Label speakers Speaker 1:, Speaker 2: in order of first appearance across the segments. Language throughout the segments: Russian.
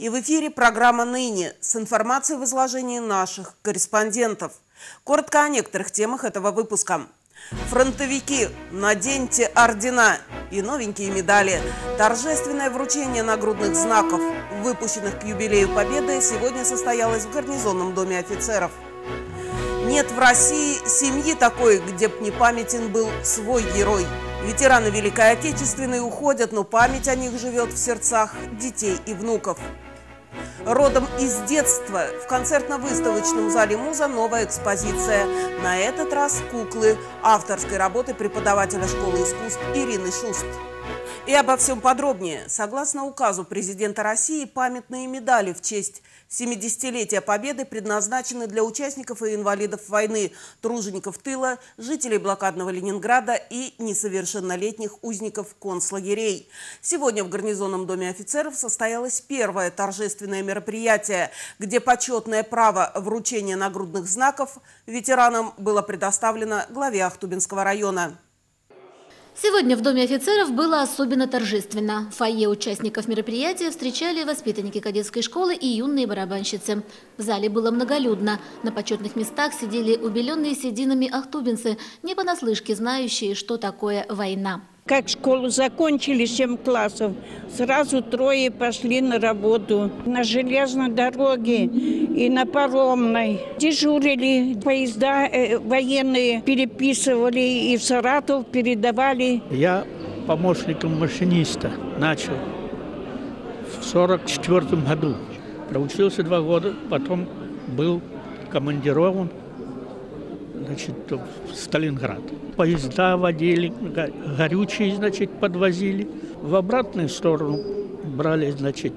Speaker 1: И в эфире программа «Ныне» с информацией в изложении наших корреспондентов. Коротко о некоторых темах этого выпуска. Фронтовики, наденьте ордена и новенькие медали. Торжественное вручение нагрудных знаков, выпущенных к юбилею Победы, сегодня состоялось в гарнизонном доме офицеров. Нет в России семьи такой, где б не памятен был свой герой. Ветераны Великой Отечественной уходят, но память о них живет в сердцах детей и внуков. Родом из детства в концертно-выставочном зале МУЗа новая экспозиция. На этот раз куклы авторской работы преподавателя школы искусств Ирины Шуст. И обо всем подробнее. Согласно указу президента России, памятные медали в честь 70-летия Победы предназначены для участников и инвалидов войны, тружеников тыла, жителей блокадного Ленинграда и несовершеннолетних узников концлагерей. Сегодня в гарнизонном доме офицеров состоялось первое торжественное мероприятие, где почетное право вручения нагрудных знаков ветеранам было предоставлено главе Ахтубинского района.
Speaker 2: Сегодня в Доме офицеров было особенно торжественно. В фойе участников мероприятия встречали воспитанники кадетской школы и юные барабанщицы. В зале было многолюдно. На почетных местах сидели убеленные сединами ахтубинцы, не понаслышке знающие, что такое война.
Speaker 3: Как школу закончили 7 классов, сразу 3 пошли на работу. На железной дороге и на паромной. Дежурили, поезда военные переписывали и в Саратов передавали.
Speaker 4: Я помощником машиниста начал в 1944 году. Проучился 2 года, потом был командирован в Сталинград. Поезда водили, горючие, подвозили. В обратную сторону брали,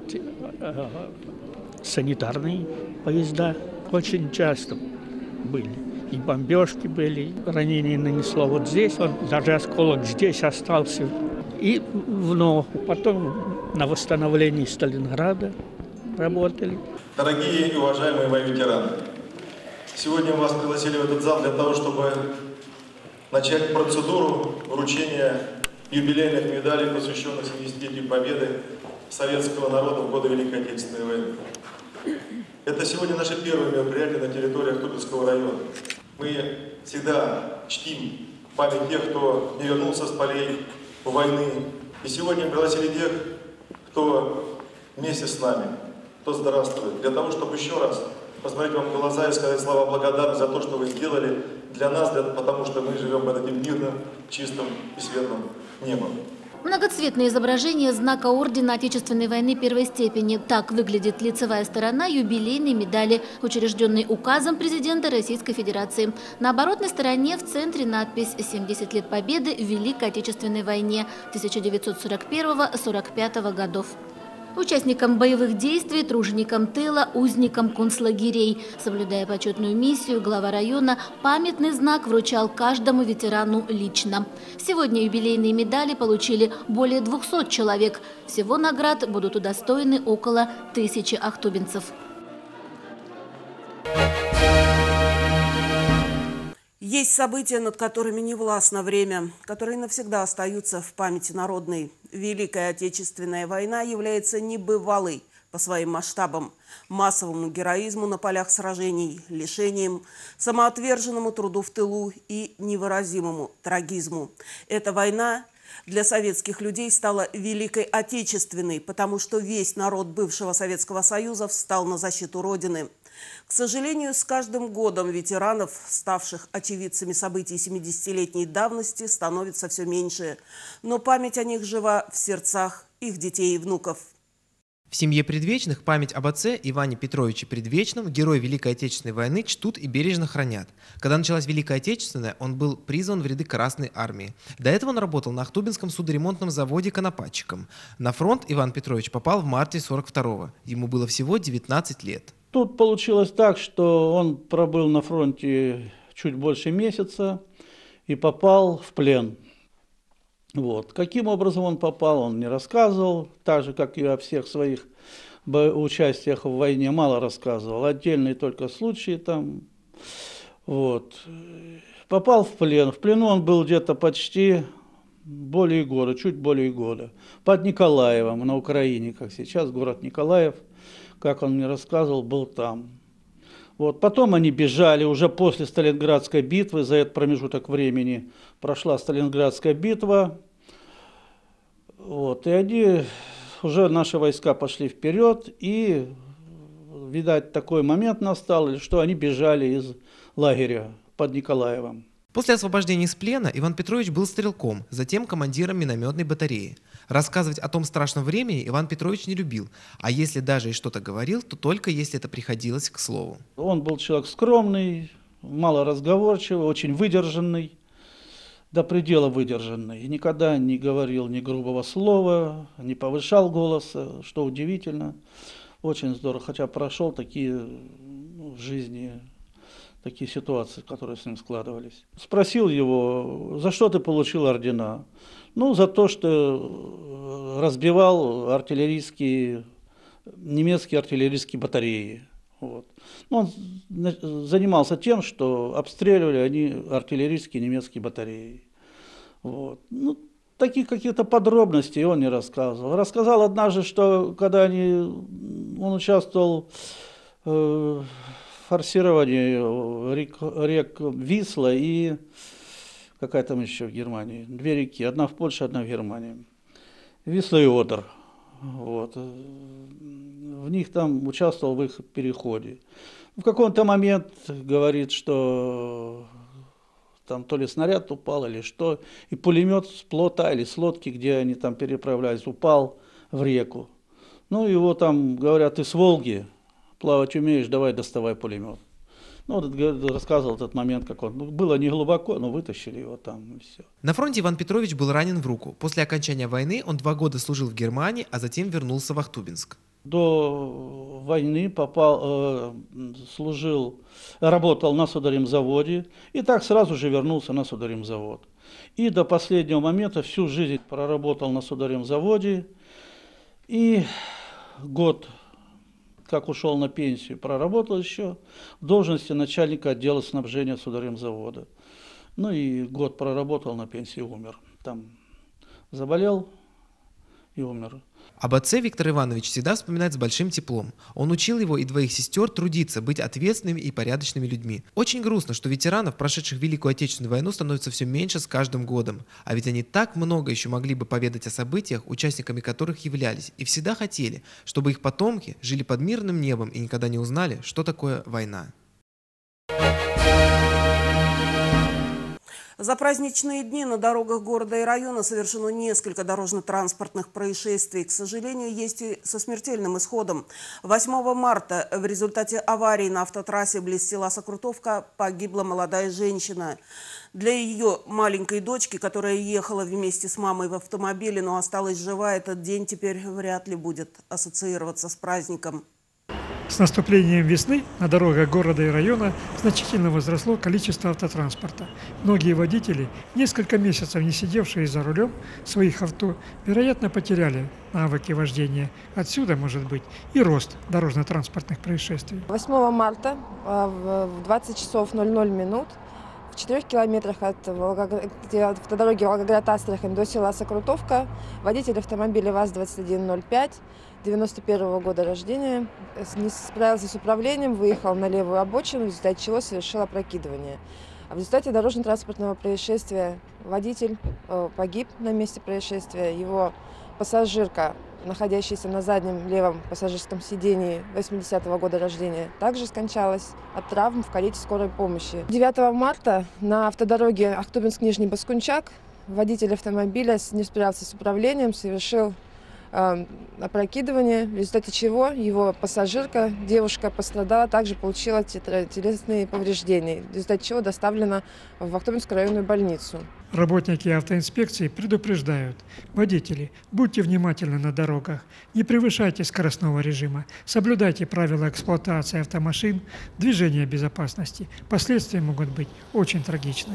Speaker 4: санитарные поезда. Очень часто были. И бомбежки были, ранения нанесло вот здесь, даже осколок здесь остался. И в ногу. Потом на восстановлении Сталинграда работали.
Speaker 5: Дорогие и уважаемые мои ветераны, сегодня вас пригласили в этот зал для того, чтобы начать процедуру вручения юбилейных медалей, посвященных 70-летию Победы советского народа в годы Великой Отечественной войны. Это сегодня наше первое мероприятие на территории Ахтубинского района. Мы всегда чтим память тех, кто не вернулся с полей войны. И сегодня пригласили тех, кто вместе с нами, кто здравствует, для того, чтобы еще раз посмотреть вам в глаза и сказать слова благодарности за то, что вы сделали для нас, потому что мы живем под этим мирным, чистым и светлым небом.
Speaker 2: Многоцветное изображение знака ордена Отечественной войны первой степени. Так выглядит лицевая сторона юбилейной медали, учрежденной указом президента Российской Федерации. На оборотной стороне в центре надпись «70 лет Победы в Великой Отечественной войне 1941-1945 годов». Участникам боевых действий, труженикам тыла, узникам концлагерей. Соблюдая почетную миссию, глава района памятный знак вручал каждому ветерану лично. Сегодня юбилейные медали получили более 200 человек. Всего наград будут удостоены около 1000 ахтубинцев.
Speaker 1: Есть события, над которыми не властно время, которые навсегда остаются в памяти народной. Великая Отечественная война является небывалой по своим масштабам, массовому героизму на полях сражений, лишениям, самоотверженному труду в тылу и невыразимому трагизму. Эта война для советских людей стала Великой Отечественной, потому что весь народ бывшего Советского Союза встал на защиту Родины. К сожалению, с каждым годом ветеранов, ставших очевидцами событий 70-летней давности, становится все меньше. Но память о них жива в сердцах их детей и внуков.
Speaker 6: В семье Предвечных память об отце Иване Петровиче Предвечном, герой Великой Отечественной войны, чтут и бережно хранят. Когда началась Великая Отечественная, он был призван в ряды Красной армии. До этого он работал на Ахтубинском судоремонтном заводе конопатчиком. На фронт Иван Петрович попал в марте 1942-го. Ему было всего 19 лет.
Speaker 7: Тут получилось так, что он пробыл на фронте чуть больше месяца и попал в плен. Вот. Каким образом он попал, он не рассказывал, так же, как и о всех своих участиях в войне, мало рассказывал. Отдельные только случаи там. Вот. Попал в плен. В плену он был где-то почти более года, чуть более года. Под Николаевом на Украине, как сейчас, город Николаев. как он мне рассказывал, был там. Вот. Потом они бежали уже после Сталинградской битвы. За этот промежуток времени прошла Сталинградская битва. Вот. И они, уже наши войска пошли вперед. И, видать, такой момент настал, что они бежали из лагеря под Николаевым.
Speaker 6: После освобождения из плена Иван Петрович был стрелком, затем командиром минометной батареи. Рассказывать о том страшном времени Иван Петрович не любил, а если даже и что-то говорил, то только если это приходилось к слову.
Speaker 7: Он был человек скромный, малоразговорчивый, очень выдержанный, до предела выдержанный. И никогда не говорил ни грубого слова, не повышал голоса, что удивительно. Очень здорово, хотя прошел такие в жизни такие ситуации, которые с ним складывались. Спросил его, за что ты получил ордена? Ну, за то, что разбивал немецкие артиллерийские батареи. Вот. Он занимался тем, что обстреливали они артиллерийские немецкие батареи. Вот. Ну, таких каких-то подробностей он не рассказывал. Рассказал однажды, что когда он участвовал в форсировании рек Висла и какая там еще в Германии, две реки, одна в Польше, одна в Германии, Висла и Одер. Вот. В них там участвовал в их переходе. В какой-то момент говорит, что там то ли снаряд упал или что, и пулемет с плота или с лодки, где они там переправлялись, упал в реку. Ну, его там говорят, ты с Волги плавать умеешь, давай доставай пулемет. Ну, вот рассказывал этот момент, как он. Было не глубоко, но вытащили его там, и все.
Speaker 6: На фронте Иван Петрович был ранен в руку. После окончания войны он 2 года служил в Германии, а затем вернулся в Ахтубинск.
Speaker 7: До войны работал на судоремзаводе, и так сразу же вернулся на судоремзавод. И до последнего момента всю жизнь проработал на судоремзаводе, и год, как ушел на пенсию, проработал еще в должности начальника отдела снабжения судоремзавода. Ну и год проработал на пенсии и умер. Там заболел и умер.
Speaker 6: Об отце Виктор Иванович всегда вспоминает с большим теплом. Он учил его и 2 сестер трудиться, быть ответственными и порядочными людьми. Очень грустно, что ветеранов, прошедших Великую Отечественную войну, становится все меньше с каждым годом. А ведь они так много еще могли бы поведать о событиях, участниками которых являлись, и всегда хотели, чтобы их потомки жили под мирным небом и никогда не узнали, что такое война.
Speaker 1: За праздничные дни на дорогах города и района совершено несколько дорожно-транспортных происшествий. К сожалению, есть и со смертельным исходом. 8 марта в результате аварии на автотрассе близ села Сокрутовка погибла молодая женщина. Для ее маленькой дочки, которая ехала вместе с мамой в автомобиле, но осталась жива, этот день теперь вряд ли будет ассоциироваться с праздником.
Speaker 8: С наступлением весны на дорогах города и района значительно возросло количество автотранспорта. Многие водители, несколько месяцев не сидевшие за рулем своих авто, вероятно, потеряли навыки вождения. Отсюда, может быть, и рост дорожно-транспортных происшествий.
Speaker 9: 8 марта в 20 часов 00 минут в 4 километрах от автодороги Волгоград-Астрахань до села Сокрутовка водитель автомобиля ВАЗ-2105 91 года рождения не справился с управлением, выехал на левую обочину, в результате чего совершил опрокидывание. В результате дорожно-транспортного происшествия водитель погиб на месте происшествия. Его пассажирка, находящаяся на заднем левом пассажирском сидении 80-го года рождения, также скончалась от травм в карете скорой помощи. 9 марта на автодороге Ахтубинск-Нижний Баскунчак водитель автомобиля не справился с управлением, совершил опрокидывание, в результате чего его пассажирка, девушка, пострадала, также получила телесные повреждения, в результате чего доставлена в Ахтубинскую районную больницу.
Speaker 8: Работники автоинспекции предупреждают: водители, будьте внимательны на дорогах, не превышайте скоростного режима, соблюдайте правила эксплуатации автомашин, движения безопасности. Последствия могут быть очень трагичны.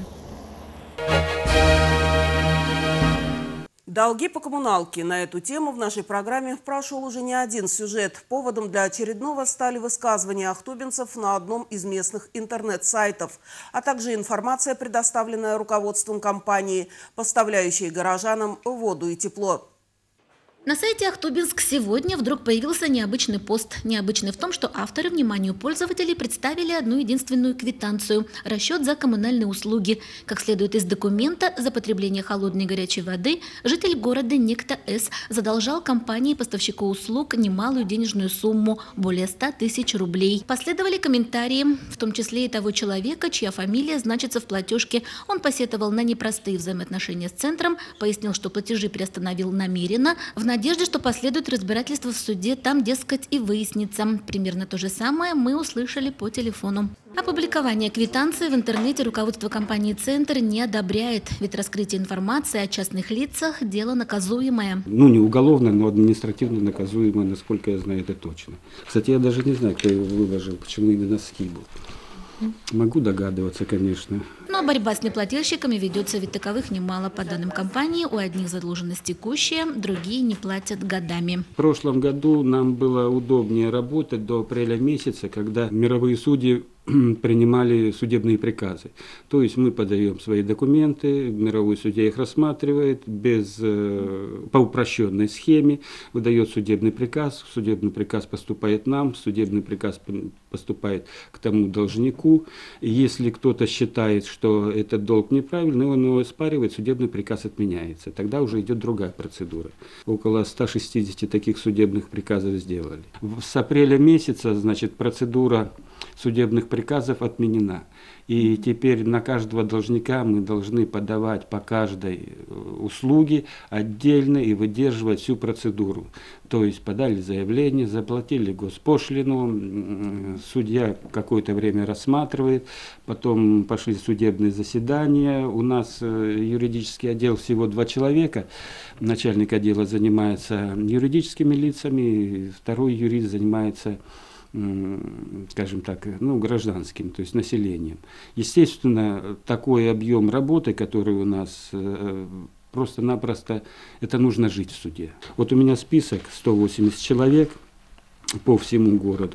Speaker 1: Долги по коммуналке. На эту тему в нашей программе прошел уже не один сюжет. Поводом для очередного стали высказывания ахтубинцев на одном из местных интернет-сайтов, а также информация, предоставленная руководством компании, поставляющей горожанам воду и тепло.
Speaker 2: На сайте Ахтубинск сегодня вдруг появился необычный пост. Необычный в том, что авторы вниманию пользователей представили одну единственную квитанцию – расчет за коммунальные услуги. Как следует из документа, за потребление холодной и горячей воды житель города некто С. задолжал компании-поставщику услуг немалую денежную сумму – более 100 тысяч рублей. Последовали комментарии, в том числе и того человека, чья фамилия значится в платежке. Он посетовал на непростые взаимоотношения с центром, пояснил, что платежи приостановил намеренно, в надежде, что последует разбирательство в суде, там, дескать, и выяснится. Примерно то же самое мы услышали по телефону. Опубликование квитанции в интернете руководство компании «Центр» не одобряет, ведь раскрытие информации о частных лицах – дело наказуемое.
Speaker 10: Не уголовно, но административно наказуемое, насколько я знаю, это точно. Кстати, я даже не знаю, кто его выложил, почему именно Скибл. Могу догадываться, конечно.
Speaker 2: Но борьба с неплательщиками ведется, ведь таковых немало. По данным компании, у одних задолженность текущая, другие не платят годами.
Speaker 10: В прошлом году нам было удобнее работать до апреля месяца, когда мировые судьи принимали судебные приказы. То есть мы подаем свои документы, мировой судья их рассматривает по упрощенной схеме, выдает судебный приказ поступает нам, судебный приказ поступает к тому должнику. Если кто-то считает, что этот долг неправильный, он его оспаривает, судебный приказ отменяется. Тогда уже идет другая процедура. Около 160 таких судебных приказов сделали. С апреля месяца, процедура судебных приказов отменена. И теперь на каждого должника мы должны подавать по каждой услуге отдельно и выдерживать всю процедуру. То есть подали заявление, заплатили госпошлину, судья какое-то время рассматривает, потом пошли судебные заседания. У нас юридический отдел всего 2 человека. Начальник отдела занимается юридическими лицами, второй юрист занимается гражданским, то есть населением. Естественно, такой объем работы, который у нас просто-напросто, это нужно жить в суде. Вот у меня список 180 человек по всему городу.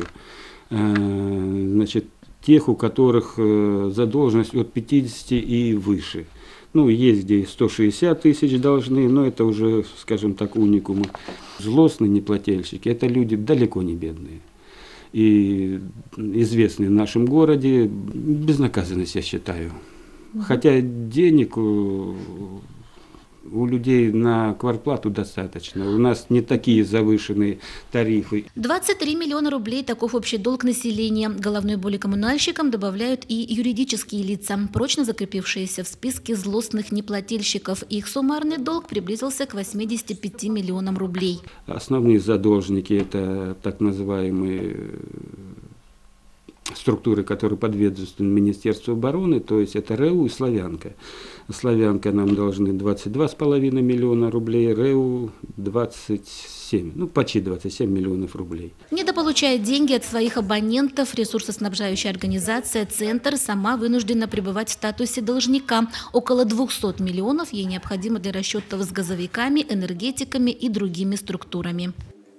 Speaker 10: Тех, у которых задолженность от 50 и выше. Есть где 160 тысяч должны, но это уже, уникумы. Злостные неплательщики – это люди далеко не бедные. И известные в нашем городе, безнаказанность, я считаю. Хотя денег у людей на квартплату достаточно. У нас не такие завышенные тарифы.
Speaker 2: 23 миллиона рублей – таков общий долг населения. Головной боли коммунальщикам добавляют и юридические лица, прочно закрепившиеся в списке злостных неплательщиков. Их суммарный долг приблизился к 85 миллионам рублей.
Speaker 10: Основные задолженники – это так называемые структуры, которые подведомственны Министерству обороны, то есть это РЭУ и Славянка. Славянка нам должны 22,5 миллиона рублей, РЭУ 27, почти 27 миллионов рублей.
Speaker 2: Недополучая деньги от своих абонентов, ресурсоснабжающая организация «Центр» сама вынуждена пребывать в статусе должника. Около 200 миллионов ей необходимо для расчетов с газовиками, энергетиками и другими структурами.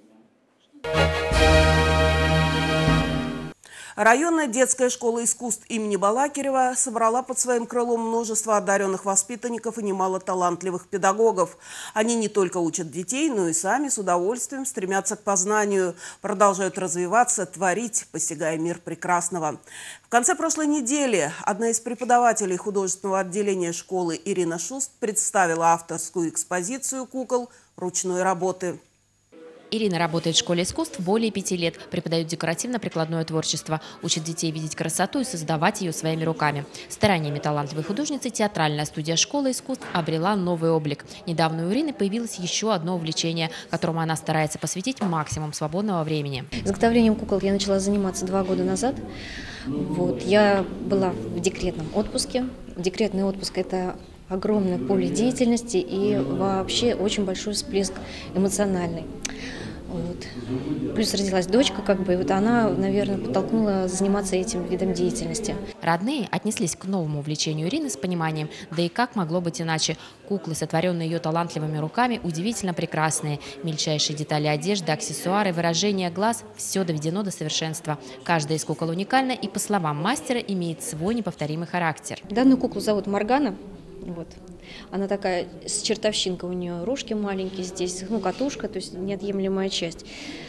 Speaker 1: Районная детская школа искусств имени Балакирева собрала под своим крылом множество одаренных воспитанников и немало талантливых педагогов. Они не только учат детей, но и сами с удовольствием стремятся к познанию, продолжают развиваться, творить, постигая мир прекрасного. В конце прошлой недели одна из преподавателей художественного отделения школы Ирина Шуст представила авторскую экспозицию кукол ручной работы.
Speaker 11: Ирина работает в школе искусств более 5 лет, преподает декоративно-прикладное творчество, учит детей видеть красоту и создавать ее своими руками. Стараниями талантливой художницы театральная студия школы искусств обрела новый облик. Недавно у Ирины появилось еще одно увлечение, которому она старается посвятить максимум свободного времени.
Speaker 12: Изготовлением кукол я начала заниматься 2 года назад. Я была в декретном отпуске. Декретный отпуск – это огромное поле деятельности и вообще очень большой всплеск эмоциональный. Плюс родилась дочка, и она, наверное, подтолкнула заниматься этим видом деятельности.
Speaker 11: Родные отнеслись к новому увлечению Ирины с пониманием, да и как могло быть иначе. Куклы, сотворенные ее талантливыми руками, удивительно прекрасные. Мельчайшие детали одежды, аксессуары, выражения глаз – все доведено до совершенства. Каждая из кукол уникальна и, по словам мастера, имеет свой неповторимый характер.
Speaker 12: Данную куклу зовут Моргана. Вот. Она такая, с чертовщинка у нее, рожки маленькие здесь, ну, катушка, то есть неотъемлемая часть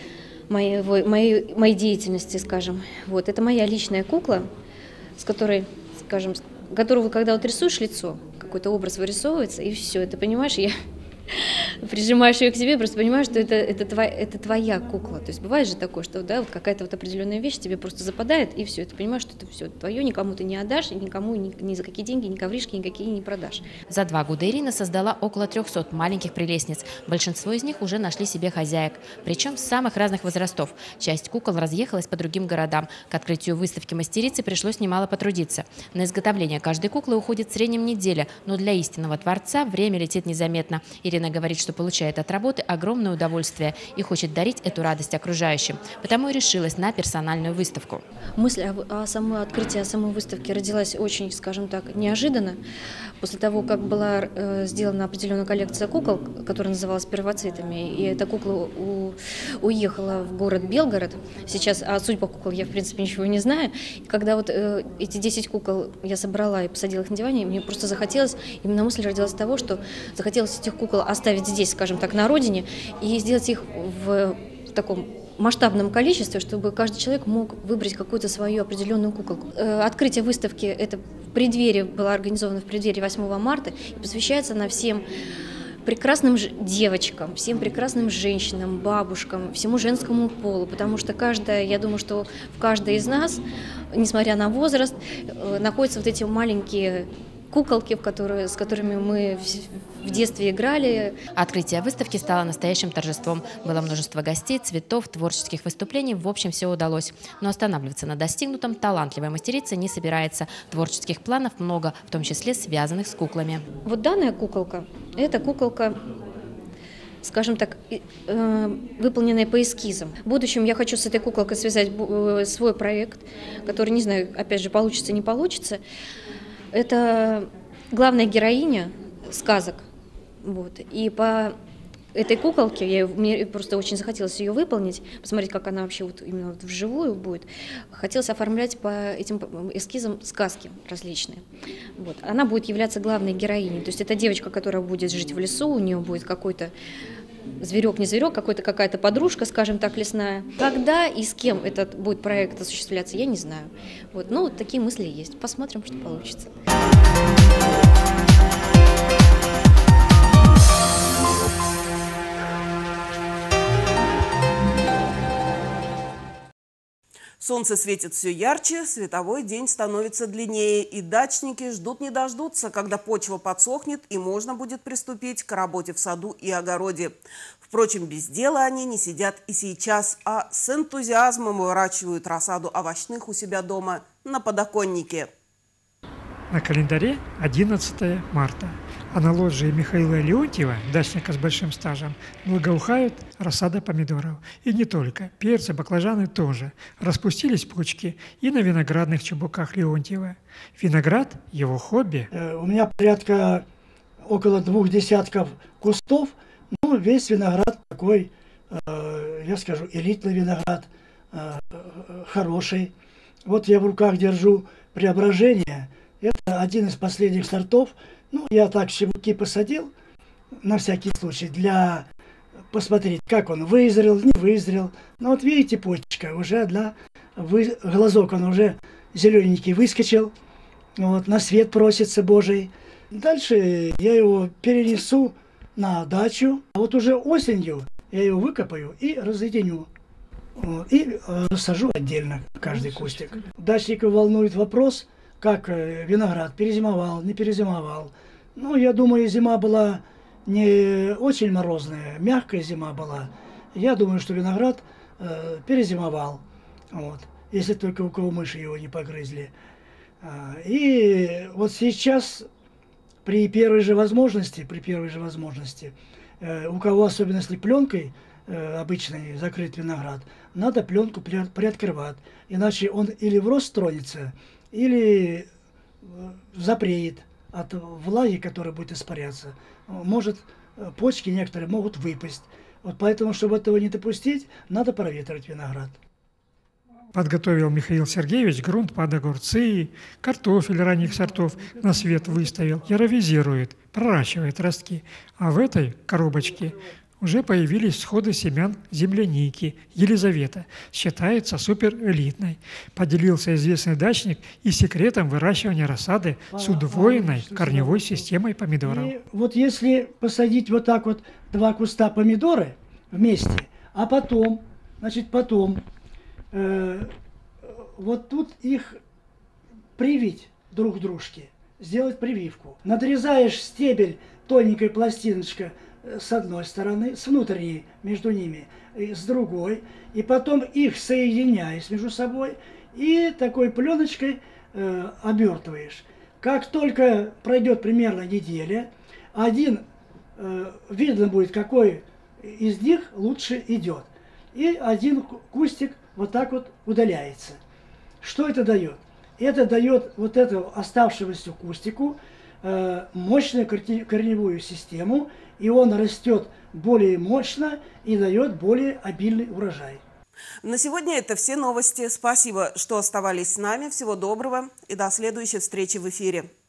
Speaker 12: моей деятельности, скажем. Вот. Это моя личная кукла, с которой, скажем, которую, когда вот рисуешь лицо, какой-то образ вырисовывается, и все, ты понимаешь, я прижимаешь ее к себе, просто понимаешь, что это твоя кукла. То есть бывает же такое, что да, вот какая-то вот определенная вещь тебе просто западает, и все, ты понимаешь, что это все твое, никому ты не отдашь, и никому ни за какие деньги, ни ковришки никакие не продашь.
Speaker 11: За 2 года Ирина создала около 300 маленьких прелестниц. Большинство из них уже нашли себе хозяек, причем с самых разных возрастов. Часть кукол разъехалась по другим городам. К открытию выставки мастерицы пришлось немало потрудиться. На изготовление каждой куклы уходит в среднем неделя, но для истинного творца время летит незаметно. Ирина говорит, что получает от работы огромное удовольствие и хочет дарить эту радость окружающим. Потому и решилась на персональную выставку.
Speaker 12: Мысль о самом открытии, о самой выставке родилась очень, скажем так, неожиданно. После того, как была сделана определенная коллекция кукол, которая называлась «Первоцветами», и эта кукла уехала в город Белгород. Сейчас о судьбах кукол я, в принципе, ничего не знаю. И когда вот эти 10 кукол я собрала и посадила их на диване, мне просто захотелось, именно мысль родилась от того, что захотелось этих кукол оставить здесь, скажем так, на родине, и сделать их в таком масштабном количестве, чтобы каждый человек мог выбрать какую-то свою определенную куколку. Открытие выставки это было организовано в преддверии 8 марта и посвящается она всем прекрасным девочкам, всем прекрасным женщинам, бабушкам, всему женскому полу, потому что я думаю, что в каждой из нас, несмотря на возраст, находятся вот эти маленькие куколки, с которыми мы в детстве играли.
Speaker 11: Открытие выставки стало настоящим торжеством. Было множество гостей, цветов, творческих выступлений. В общем, все удалось. Но останавливаться на достигнутом талантливая мастерица не собирается. Творческих планов много, в том числе связанных с куклами.
Speaker 12: Вот данная куколка, это куколка, скажем так, выполненная по эскизам. В будущем я хочу с этой куколкой связать свой проект, который, не знаю, опять же, получится, не получится. Это главная героиня сказок. Вот. И по этой куколке, мне просто очень захотелось ее выполнить, посмотреть, как она вообще вот именно вот вживую будет. Хотелось оформлять по этим эскизам сказки различные. Вот. Она будет являться главной героиней. То есть это девочка, которая будет жить в лесу, у нее будет какой-то зверек, не зверек, какая-то подружка, скажем так, лесная. Когда и с кем этот будет проект осуществляться, я не знаю. Вот. Но вот такие мысли есть. Посмотрим, что получится.
Speaker 1: Солнце светит все ярче, световой день становится длиннее, и дачники ждут не дождутся, когда почва подсохнет и можно будет приступить к работе в саду и огороде. Впрочем, без дела они не сидят и сейчас, а с энтузиазмом выращивают рассаду овощных у себя дома на подоконнике.
Speaker 8: На календаре 11 марта. А на лоджии Михаила Леонтьева, дачника с большим стажем, благоухает рассада помидоров. И не только. Перцы, баклажаны тоже. Распустились почки и на виноградных чубуках Леонтьева. Виноград – его хобби.
Speaker 13: У меня порядка около 2 десятков кустов. Ну, весь виноград такой, я скажу, элитный виноград, хороший. Вот я в руках держу «Преображение». Это один из последних сортов. Ну, я так чебуки посадил, на всякий случай, для посмотреть, как он вызрел, не вызрел. Но вот видите, почка уже глазок он уже зелененький выскочил, вот, на свет просится Божий. Дальше я его перенесу на дачу, а вот уже осенью я его выкопаю и разъединю. И рассажу отдельно каждый кустик. Дачников волнует вопрос, как виноград перезимовал, не перезимовал. Ну, я думаю, зима была не очень морозная, мягкая зима была. Я думаю, что виноград перезимовал, вот, если только у кого мыши его не погрызли. И вот сейчас, при первой же возможности, у кого, особенно если пленкой обычной закрыт виноград, надо пленку приоткрывать, иначе он или в рост тронется, или запреет от влаги, которая будет испаряться. Может, почки некоторые могут выпасть. Вот поэтому, чтобы этого не допустить, надо проветривать виноград.
Speaker 8: Подготовил Михаил Сергеевич грунт под огурцы, картофель ранних сортов на свет выставил, яровизирует, проращивает ростки. А в этой коробочке уже появились всходы семян земляники Елизавета. Считается суперэлитной. Поделился известный дачник и секретом выращивания рассады с удвоенной корневой системой помидоров.
Speaker 13: И вот если посадить вот так вот 2 куста помидоры вместе, а потом, вот тут их привить друг к дружке, сделать прививку. Надрезаешь стебель тоненькой пластиночкой с одной стороны, с внутренней между ними, и с другой, и потом их соединяешь между собой и такой пленочкой обертываешь. Как только пройдет примерно неделя, видно будет, какой из них лучше идет. И один кустик вот так вот удаляется. Что это дает? Это дает вот этому оставшемуся кустику мощную корневую систему, и он растет более мощно и дает более обильный урожай.
Speaker 1: На сегодня это все новости. Спасибо, что оставались с нами. Всего доброго и до следующей встречи в эфире.